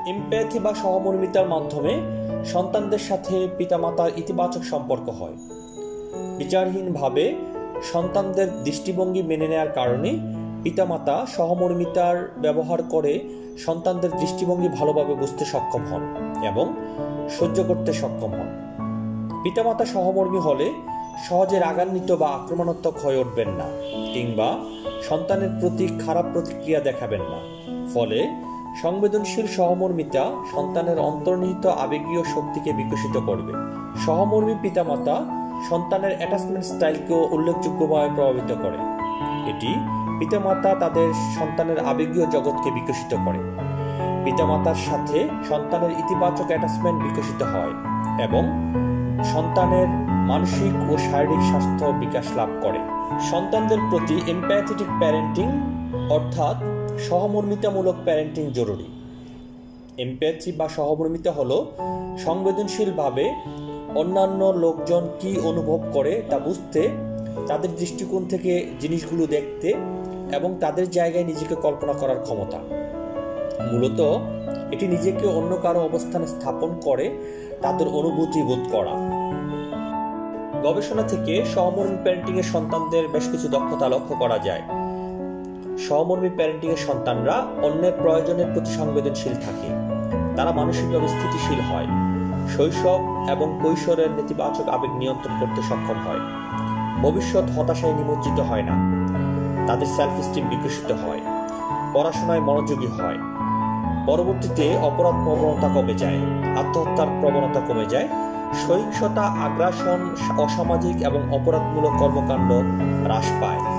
Empathy বা সহমর্মিতার মাধ্যমে সন্তানদের সাথে পিতামাতার ইতিবাচক সম্পর্ক হয়। বিচারহীনভাবে সন্তানদের দৃষ্টিভঙ্গি মেনে নেওয়ার কারণে পিতামাতা সহমর্মিতার ব্যবহার করে সন্তানদের দৃষ্টিভঙ্গি ভালোভাবে বুঝতে সক্ষম হন এবং সহ্য করতে সক্ষম হন। পিতামাতা সহমর্মী হলে সহজে রাগান্বিত বা আক্রমণাত্মক হয়ে উঠবেন না কিংবা সন্তানের প্রতি খারাপ প্রতিক্রিয়া দেখাবেন না। ফলে সংবেদনশীল সহমর্মিতা সন্তানের অন্তর্নিহিত আবেগীয় শক্তিকে বিকশিত করবে। সহমর্মী পিতামাতা সন্তানের অ্যাটাচমেন্ট স্টাইলকেও উল্লেখযোগ্যভাবে প্রভাবিত করে। এটি পিতামাতা তাদের সন্তানের আবেগীয় জগৎকে বিকশিত করে। পিতামাতার সাথে সন্তানের ইতিবাচক অ্যাটাচমেন্ট বিকশিত হয় এবং সন্তানের মানসিক ও শারীরিক স্বাস্থ্য বিকাশ লাভ করে। সন্তানদের প্রতি এমপ্যাথেটিক প্যারেন্টিং অর্থাৎ সহমর্মিতামূলক প্যারেন্টিং জরুরি। এমপ্যাথি বা সহমর্মিতা হলো সংবেদনশীলভাবে অন্যান্য লোকজন কি অনুভব করে তা বুঝতে, তাদের দৃষ্টিকোণ থেকে জিনিসগুলো দেখতে এবং তাদের জায়গায় নিজেকে কল্পনা করার ক্ষমতা। মূলত এটি নিজেকে অন্য কারো অবস্থানে স্থাপন করে তাদের অনুভূতি বোধ করা। গবেষণা থেকে সহমর্মী প্যারেন্টিংয়ের সন্তানদের বেশ কিছু দক্ষতা লক্ষ্য করা যায়। সহমর্মী প্যারেন্টিংয়ের সন্তানরা অন্যের প্রয়োজনের প্রতি সংবেদনশীল থাকে। তারা মানসিকভাবে স্থিতিশীল হয়, শৈশব এবং কৈশোরের নেতিবাচক আবেগ নিয়ন্ত্রণ করতে সক্ষম হয়, ভবিষ্যৎ হতাশায় নিমজ্জিত হয় না, তাদের সেলফ এস্টিম বিকশিত হয়, পড়াশোনায় মনোযোগী হয়, পরবর্তীতে অপরাধ প্রবণতা কমে যায়, আত্মহত্যার প্রবণতা কমে যায়, সহিংসতা, আগ্রাসন, অসামাজিক এবং অপরাধমূলক কর্মকাণ্ড হ্রাস পায়।